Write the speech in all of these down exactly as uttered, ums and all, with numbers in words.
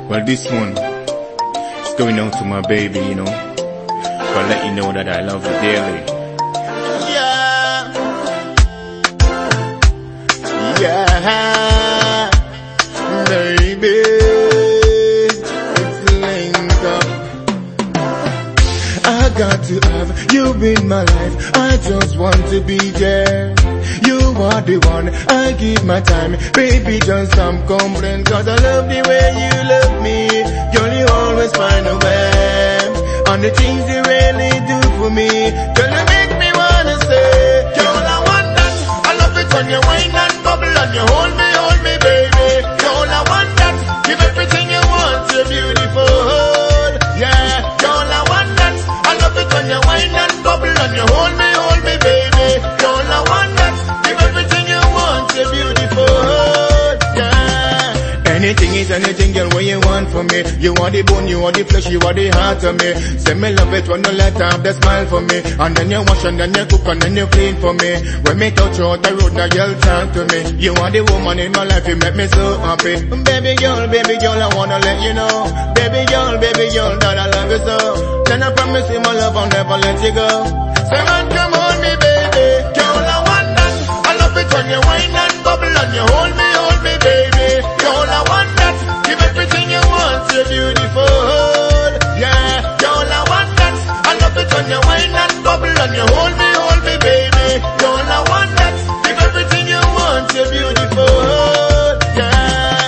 Well, this one is going out to my baby, you know, but let you know that I love you dearly. Yeah, yeah, baby, it's linked up. I got to have you in my life. I just want to be there. You are the one, I give my time. Baby, just some complain, cause I love the way you love me. Girl, you always find a way. On the things you really do for me. Girl, you make me wanna say, girl, I want that. I love it when you whine and bubble and you hold me, hold me, baby. Girl, I want that. Give everything you want, you're beautiful. Yeah, girl, I want that. I love it when you whine and bubble and you hold me, hold me, baby. Girl, I want that. Anything is anything, girl, what you want from me. You are the bone, you are the flesh, you are the heart of me. Say me love it when you let have the smile for me. And then you wash and then you cook and then you clean for me. When me touch you out the road, now girl talk to me. You are the woman in my life, you make me so happy. Baby girl, baby girl, I wanna let you know. Baby girl, baby girl, that I love you so. Then I promise you my love, I'll never let you go. Say man, come on me, baby. Girl, I want that. I love it when you whine and bubble and you hold me, hold me, baby. Girl, I want that. Give everything you want, you're beautiful. Yeah, girl, I want that. I love it when you whine and bubble and you hold me, hold me, baby. Girl, I want that. Give everything you want, you're beautiful. Yeah.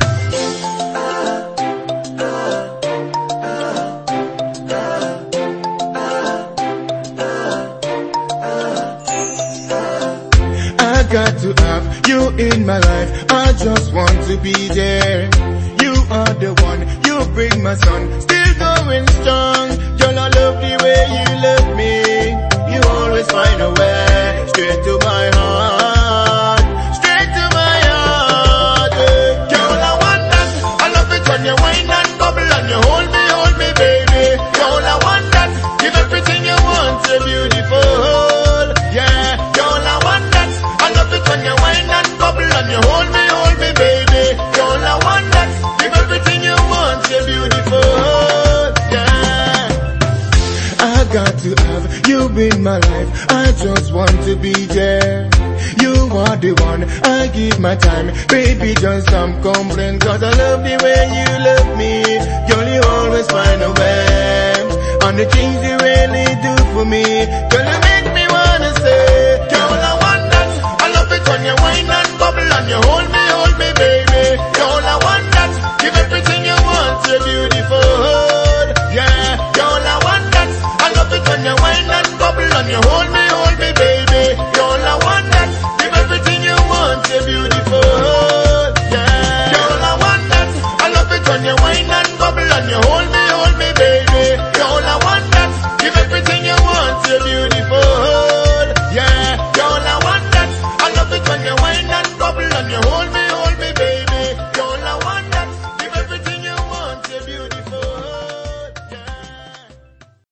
I got to have you in my life. I just want to be there. You are the one, you bring my sun. Still going strong. Girl, I love the way you love me. You always find a way. Straight to my heart. Straight to my heart. Girl, I want that. I love it when you whine and bubble and you hold me, hold me, baby. Girl, I want that. Give everything you want, you're beautiful. Yeah, girl, I want that. I love it when you whine and bubble and you hold me, hold me, baby. Girl, I want that. Give everything you want, you're beautiful. Yeah. I got to have you in my life. I just want to be there. You are the one, I give my time. Baby, just some complain, cause I love the way you love me. Girl, you always find a way. On the things you really do for me. Girl, you make me wanna say, girl, I want that. I love it when you whine and bubble and you hold me, hold me, baby. Girl, I want that. Give everything you want, you're beautiful. Yeah, girl, I want that. I love it when you whine and bubble and you hold me, hold me, baby. Girl, I want that. Give everything you want, you're beautiful. Yeah, girl, I want that. I love it when you whine and bubble and you hold